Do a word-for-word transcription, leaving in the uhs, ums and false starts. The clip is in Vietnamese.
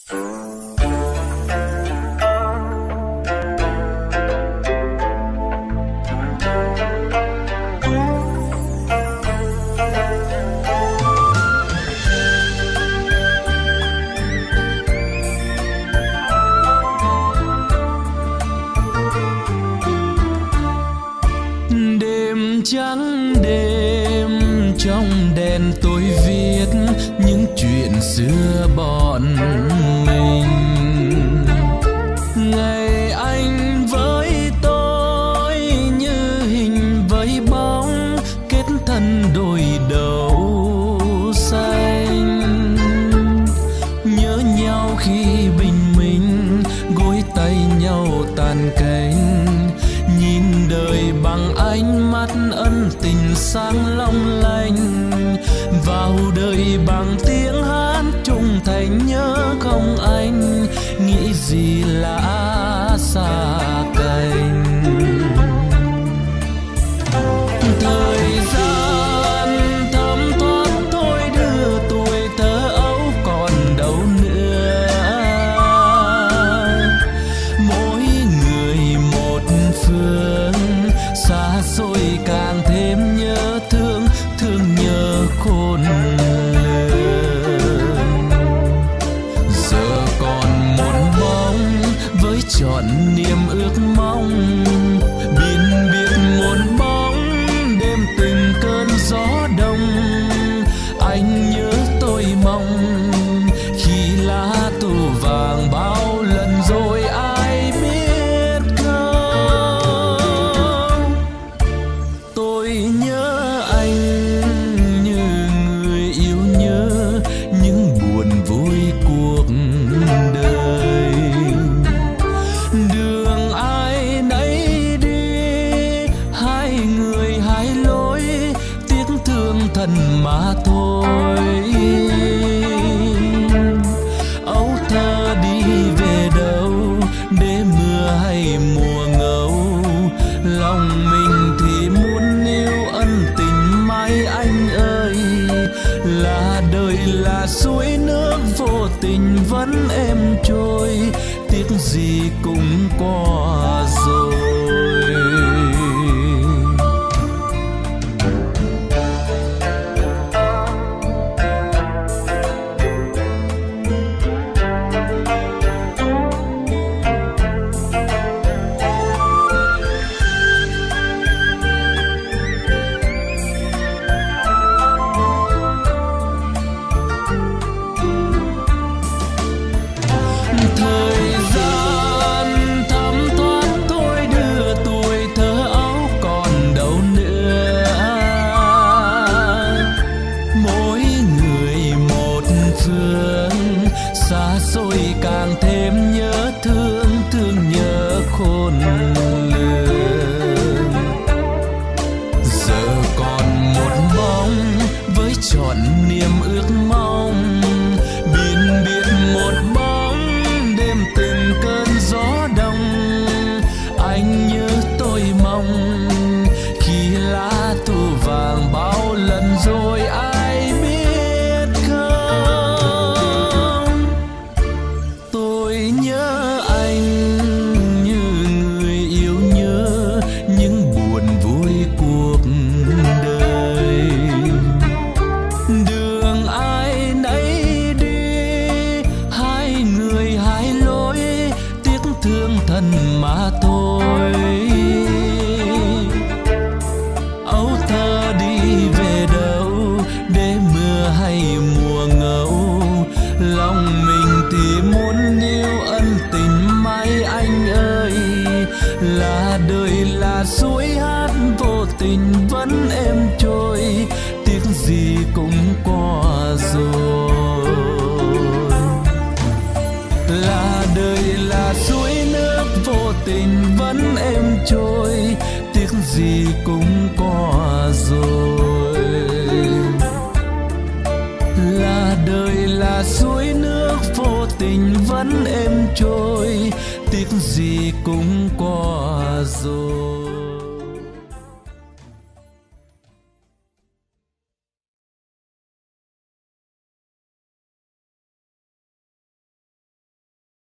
Trắng đêm trong đèn tôi viết những chuyện xưa bọn mình. Ngày anh với tôi như hình với bóng, kết thân đôi đầu xanh. Nhớ nhau khi bình minh, gối tay nhau tàn cánh, nhìn đời bằng ánh mắt ân tình sáng long lanh, vào đời bằng tiếng hát trung thành. Nhớ không anh, nghĩ gì là xa cánh. Thời gian thấm thoát thôi đưa tuổi thơ ấu còn đâu nữa. Mỗi người một phương, xa xôi càng thêm nhớ thương, thương nhớ khôn lường. Giờ còn một bóng với trọn niềm ước mong, biên biệt một bóng đêm từng cơn gió đông. Anh nhớ tôi mong khi lá tu vàng bao lần rồi ai biết không. Tôi nhớ anh như người yêu nhớ những buồn vui cuộc đời. Đường ai nấy đi, hai người hai lối, tiếc thương thân mà thôi. Ấu thơ đi về đâu, để mưa hay mùa ngâu, lòng mình thì muốn níu ân tình mãi anh ơi. Là đời là suối nước vô tình vẫn êm trôi, tiếc gì cũng qua rồi. Thời gian thấm thoát thôi đưa tuổi thơ ấu còn đâu nữa. Mỗi người một phương, xa xôi càng thêm nhớ thương, thương nhớ khôn lường. Giờ còn một bóng với trọn niềm ước mong, biên biệt một bóng đêm từng cơn gió đông. Anh nhớ tôi mong khi lá thu vàng bao lần rồi ai biết không. Tôi nhớ anh như người yêu nhớ những buồn vui cuộc đời. Đường ai nấy đi, hai người hai lối, tiếc thương thân mà thôi. Ấu thơ đi về đâu, để mưa hay mùa ngâu, lòng mình thì muốn níu ân tình mãi anh ơi. Là đời là suối hát vô tình vẫn êm trôi, tiếc gì cũng qua rồi. Là đời là suối nước vô tình vẫn êm trôi, tiếc gì cũng qua rồi. Là đời là suối nước vô tình vẫn êm trôi, tiếc gì cũng qua rồi.